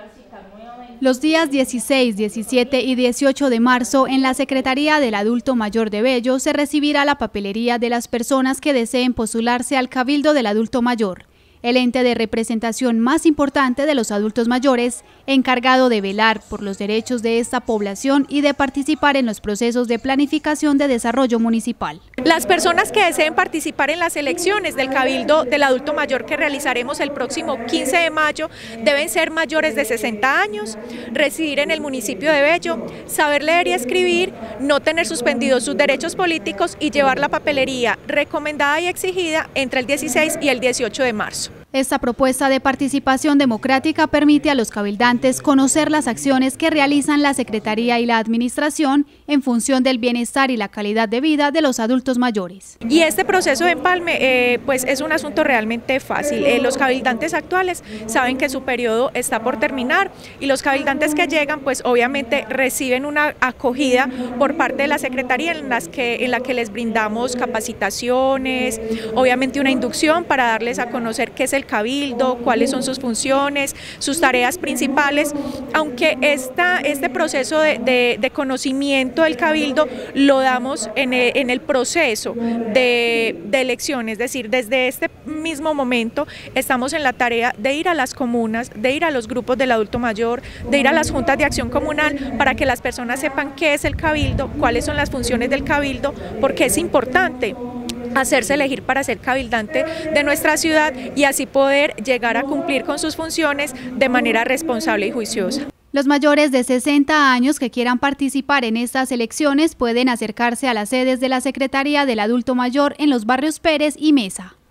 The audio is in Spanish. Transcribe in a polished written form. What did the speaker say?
Los días 16, 17 y 18 de marzo, en la Secretaría del Adulto Mayor de Bello, se recibirá la papelería de las personas que deseen postularse al Cabildo del Adulto Mayor, el ente de representación más importante de los adultos mayores, encargado de velar por los derechos de esta población y de participar en los procesos de planificación de desarrollo municipal. Las personas que deseen participar en las elecciones del Cabildo del Adulto Mayor que realizaremos el próximo 15 de mayo deben ser mayores de 60 años, residir en el municipio de Bello, saber leer y escribir, no tener suspendidos sus derechos políticos y llevar la papelería recomendada y exigida entre el 16 y el 18 de marzo. Esta propuesta de participación democrática permite a los cabildantes conocer las acciones que realizan la Secretaría y la Administración en función del bienestar y la calidad de vida de los adultos mayores. Y este proceso de empalme pues es un asunto realmente fácil. Los cabildantes actuales saben que su periodo está por terminar y los cabildantes que llegan pues obviamente reciben una acogida por parte de la Secretaría en la que les brindamos capacitaciones, obviamente una inducción para darles a conocer qué es el Cabildo, cuáles son sus funciones, sus tareas principales, aunque este proceso de conocimiento del Cabildo lo damos en el proceso de elección, es decir, desde este mismo momento estamos en la tarea de ir a las comunas, de ir a los grupos del adulto mayor, de ir a las juntas de acción comunal para que las personas sepan qué es el Cabildo, cuáles son las funciones del Cabildo, porque es importante hacerse elegir para ser cabildante de nuestra ciudad y así poder llegar a cumplir con sus funciones de manera responsable y juiciosa. Los mayores de 60 años que quieran participar en estas elecciones pueden acercarse a las sedes de la Secretaría del Adulto Mayor en los barrios Pérez y Mesa.